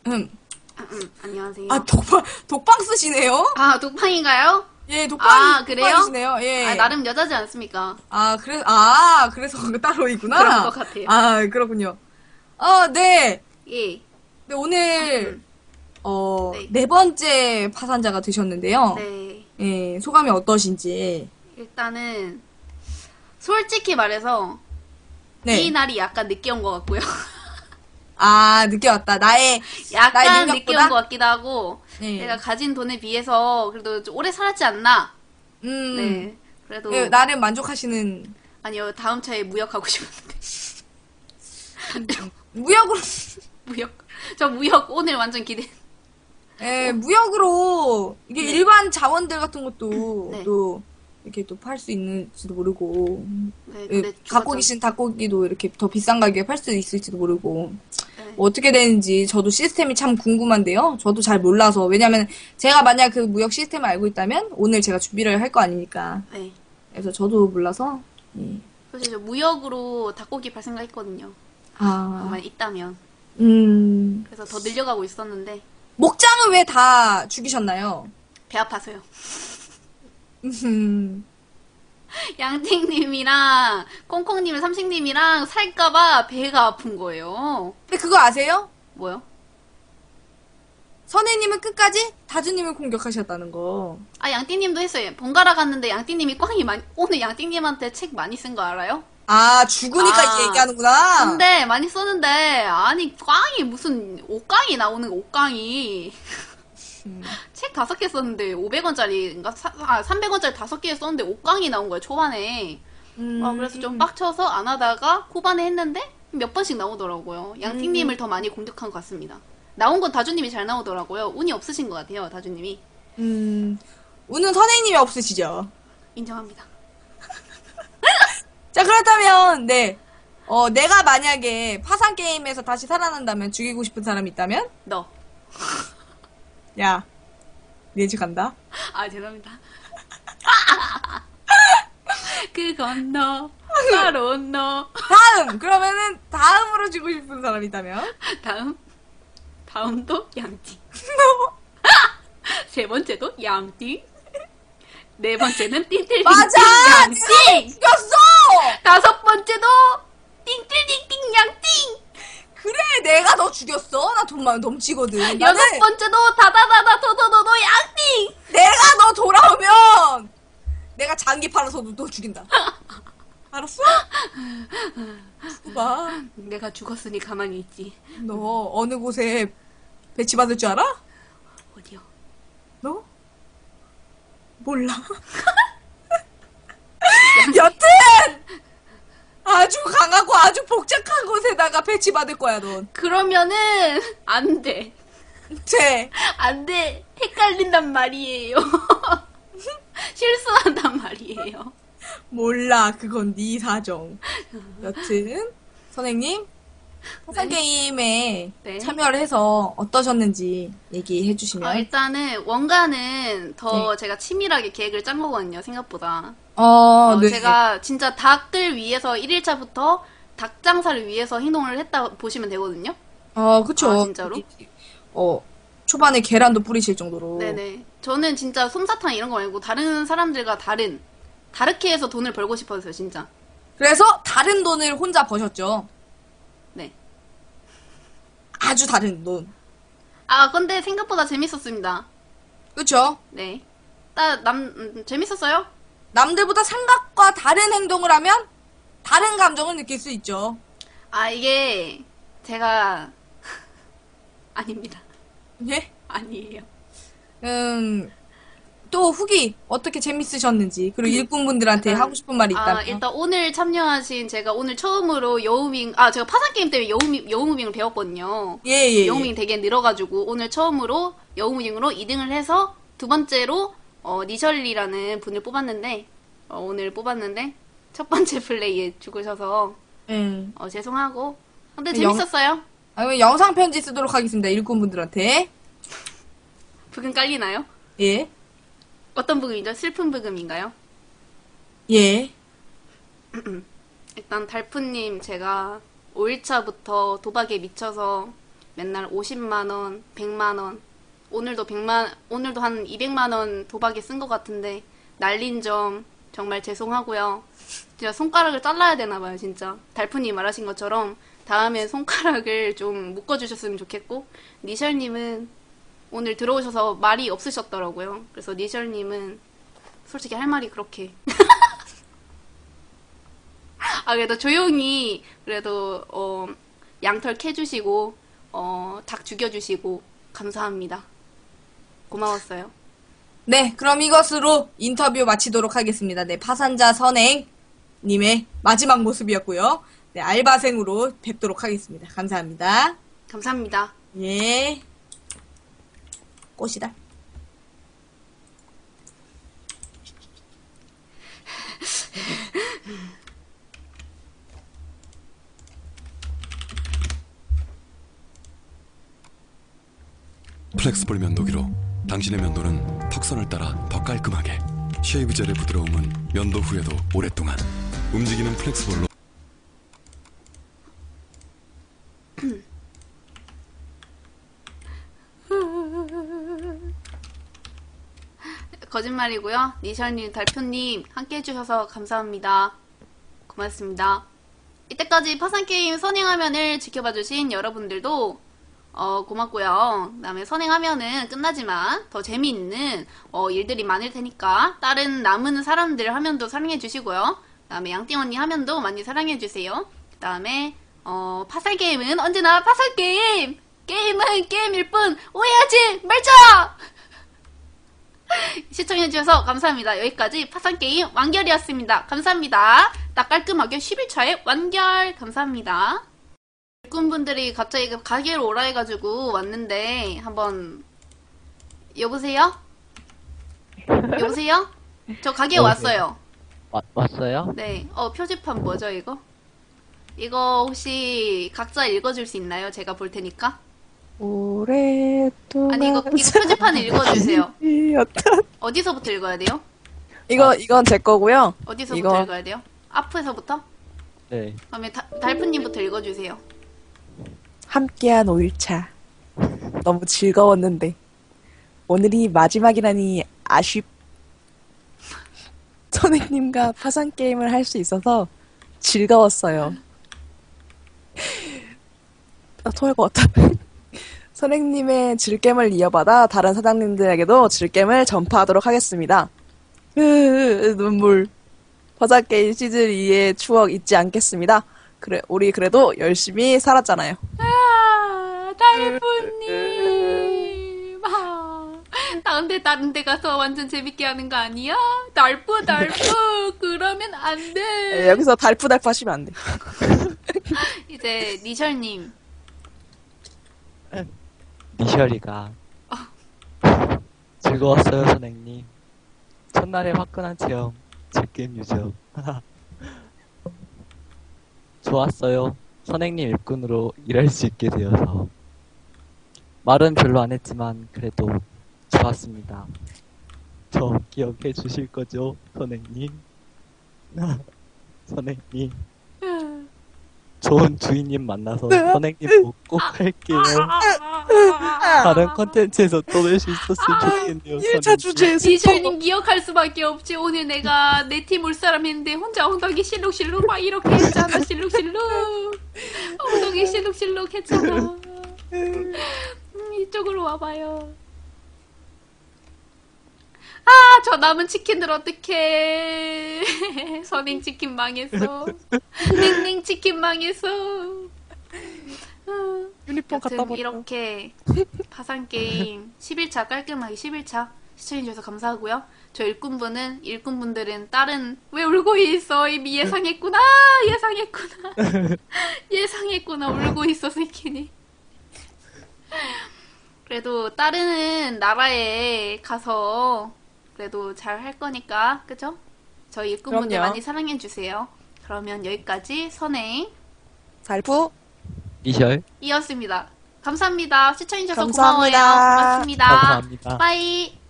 음. 안녕하세요. 아, 독방 쓰시네요? 아, 독팡인가요? 예, 아, 그래요? 독방이시네요. 예. 아, 나름 여자지 않습니까? 그래서 따로 있구나. 그런 것 같아요. 아, 그렇군요. 네. 예. 네, 오늘, 네. 네 번째 파산자가 되셨는데요. 네. 예, 소감이 어떠신지. 일단은, 솔직히 말해서, 네. 이 날이 약간 늦게 온 것 같고요. 아, 늦게 왔다. 나의 약간 늦게 능력보다? 온 것 같기도 하고, 네. 내가 가진 돈에 비해서 그래도 좀 오래 살았지 않나? 네. 그래도, 예, 나름 만족하시는, 아니요, 다음 차에 무역하고 싶은데. 무역으로, 무역. 저 무역 오늘 완전 기대. 예, 무역으로, 이게 네. 일반 자원들 같은 것도, 네. 또, 이렇게 또 팔 수 있는지도 모르고, 네, 예, 근데 갖고 죽었죠. 계신 닭고기도 이렇게 더 비싼 가격에 팔 수 있을지도 모르고, 네. 뭐 어떻게 되는지 저도 시스템이 참 궁금한데요. 저도 잘 몰라서. 왜냐면 제가 만약 그 무역 시스템을 알고 있다면 오늘 제가 준비를 할 거 아니니까. 네. 그래서 저도 몰라서, 예. 사실 저 무역으로 닭고기 팔 생각했거든요. 아, 정말 있다면. 그래서 더 늘려가고 있었는데 목장은 왜 다 죽이셨나요? 배 아파서요. 음, 양띵님이랑 콩콩님, 삼식님이랑 살까봐 배가 아픈 거예요. 근데 그거 아세요? 뭐요? 선혜님은 끝까지 다주님을 공격하셨다는 거. 아, 양띵님도 했어요. 번갈아 갔는데 양띵님이 꽝이 많이, 오늘 양띵님한테 책 많이 쓴 거 알아요? 아, 죽으니까 아, 이제 얘기하는구나. 근데 많이 썼는데 아니 꽝이 무슨 5깡이 나오는 거 5깡이 책 5개 썼는데 500원짜리인가 300원짜리 5개 썼는데 5깡이 나온 거예요 초반에. 그래서 좀 빡쳐서 안 하다가 후반에 했는데 몇 번씩 나오더라고요. 양띵님을 더 많이 공격한 것 같습니다. 나온 건 다주님이 잘 나오더라고요. 운이 없으신 것 같아요 다주님이. 운은 선생님이 없으시죠? 인정합니다. 자, 그렇다면, 네. 내가 만약에 파산 게임에서 다시 살아난다면 죽이고 싶은 사람이 있다면? 너. 야, 네 집 간다. 아 죄송합니다. 그건 너 바로 너. 그러면은 다음으로 죽고 싶은 사람이 있다면? 다음도 양띵. 세 번째도 양띵. 네 번째는 띵틀띵띵 맞아! 양띵. 죽였어! 다섯 번째도 띵틀띵띵 양띵. 그래, 내가 너 죽였어. 나 돈만 넘치거든. 여섯 나는 번째도 다다다다 도도도도 양띵. 내가 너 돌아오면 내가 장기 팔아서도 너 죽인다. 알았어? 봐. 내가 죽었으니 가만히 있지. 너 어느 곳에 배치받을 줄 알아? 어디요? 너? 몰라. 여튼 아주 강하고 아주 복잡한 곳에다가 배치받을 거야, 넌. 그러면은 안 돼. 돼. 안 돼. 헷갈린단 말이에요. 실수한단 말이에요. 몰라. 그건 네 사정. 여튼 선생님 파산 게임에 네. 참여를 해서 어떠셨는지 얘기해 주시면. 일단은 원가는 더 네. 제가 치밀하게 계획을 짠 거거든요, 생각보다. 네. 제가 진짜 닭을 위해서 1일차부터 닭 장사를 위해서 행동을 했다 보시면 되거든요. 그쵸. 아, 진짜로? 초반에 계란도 뿌리실 정도로. 네네. 저는 진짜 솜사탕 이런 거 말고 다른 사람들과 다르게 해서 돈을 벌고 싶었어요, 진짜. 그래서 다른 돈을 혼자 버셨죠. 네. 아주 다른 돈. 근데 생각보다 재밌었습니다. 그쵸? 네. 재밌었어요? 남들보다 생각과 다른 행동을 하면 다른 감정을 느낄 수 있죠. 이게 제가 아닙니다. 예? 아니에요. 또 후기 어떻게 재밌으셨는지 그리고 일꾼분들한테 하고 싶은 말이 있다면. 일단 오늘 참여하신 제가 오늘 처음으로 제가 파산 게임 때문에 여우무빙을 배웠거든요. 예. 여우무빙 되게 늘어가지고 오늘 처음으로 여우무빙으로 2등을 해서 두 번째로 니셜리라는 분을 뽑았는데 오늘 뽑았는데 첫 번째 플레이에 죽으셔서 죄송하고 근데 재밌었어요. 영상 편지 쓰도록 하겠습니다. 일꾼분들한테. 부금 깔리나요? 예. 어떤 부금이죠? 슬픈 부금인가요? 예. 일단 달프님 제가 5일차부터 도박에 미쳐서 맨날 50만원, 100만원, 오늘도 한 200만원 도박에 쓴 것 같은데, 날린 점 정말 죄송하고요. 진짜 손가락을 잘라야 되나봐요, 진짜. 달프님 말하신 것처럼 다음에 손가락을 좀 묶어주셨으면 좋겠고, 니셜님은 오늘 들어오셔서 말이 없으셨더라고요. 그래서 니셜님은 솔직히 할 말이 그렇게. 그래도 조용히, 그래도, 양털 캐주시고, 닭 죽여주시고, 감사합니다. 고마웠어요. 네, 그럼 이것으로 인터뷰 마치도록 하겠습니다. 네, 파산자 선행님의 마지막 모습이었고요. 네, 알바생으로 뵙도록 하겠습니다. 감사합니다. 감사합니다. 예. 꽃이다. 플렉스볼 면도기로 당신의 면도는 턱선을 따라 더 깔끔하게, 쉐이브 젤의 부드러움은 면도 후에도 오랫동안 움직이는 플렉스볼로. 거짓말이고요. 니셜님, 달표님 함께 해주셔서 감사합니다. 고맙습니다. 이때까지 파산게임 선행화면을 지켜봐주신 여러분들도 고맙고요. 그 다음에 선행하면은 끝나지만 더 재미있는 일들이 많을 테니까 다른 남은 사람들 화면도 사랑해주시고요. 그 다음에 양띵 언니 화면도 많이 사랑해주세요. 그 다음에 파살게임은 언제나 파살게임! 게임은 게임일 뿐 오해하지 말자! 시청해주셔서 감사합니다. 여기까지 파산게임 완결이었습니다. 감사합니다. 딱 깔끔하게 11차에 완결! 감사합니다. 일꾼분들이 갑자기 가게로 오라 해가지고 왔는데 한번 여보세요? 여보세요? 저 가게에 왔어요. 왔어요? 네. 표지판 뭐죠 이거? 이거 혹시 각자 읽어줄 수 있나요? 제가 볼 테니까. 오랫동안 아니 이거 표지판 읽어주세요. 사랑이었던. 어디서부터 읽어야 돼요? 이건 제 거고요. 어디서부터 이거. 읽어야 돼요? 앞에서부터? 네. 그러면 달프님부터 읽어주세요. 함께한 5일차 너무 즐거웠는데 오늘이 마지막이라니 아쉽. 선생님과 파산 게임을 할 수 있어서 즐거웠어요. 토할 것 같아. 선생님의 즐겜을 이어받아 다른 사장님들에게도 즐겜을 전파하도록 하겠습니다. 눈물. 파산 게임 시즌 2의 추억 잊지 않겠습니다. 그래, 우리 그래도 열심히 살았잖아요. 달프님. 근데 다른 데 가서 완전 재밌게 하는 거 아니야? 달프 그러면 안 돼. 여기서 달프달프 하시면 안 돼. 이제 니셜님. 니셜이가 즐거웠어요, 선생님. 첫날의 화끈한 체험, 즐겜 유저. 좋았어요. 선생님 일꾼으로 일할 수 있게 되어서. 말은 별로 안 했지만 그래도 좋았습니다. 저 기억해 주실 거죠, 선생님? 선생님. 좋은 주인님 만나서 선생님 꼭 할게요. 다른 컨텐츠에서 또 뵐 수 있었으면 좋겠네요. 1차 주제에 니셜님 기억할 수밖에 없지. 오늘 내가 내 팀 올 사람 했는데 혼자 엉덩이 실룩실룩 막 이렇게 했잖아. 실룩실룩. 엉덩이 실룩실룩 했잖아. 이쪽으로 와봐요. 저 남은 치킨들 어떡해. 선행 치킨 망했어. 냉냉 치킨 망했어. 유니폼 갖다 여튼 버려. 이렇게 파산게임 11차 깔끔하게 11차 시청해주셔서 감사하고요. 저 일꾼분들은 다른 왜 울고 있어? 이미 예상했구나. 예상했구나. 울고 있어 새끼니. 그래도 다른 나라에 가서 그래도 잘 할 거니까 그죠? 저희 일꾼분들 그럼요. 많이 사랑해주세요. 그러면 여기까지 선행 달프 니셜. 이었습니다. 감사합니다. 시청해주셔서 감사합니다. 고마워요. 고맙습니다. 감사합니다. 빠이.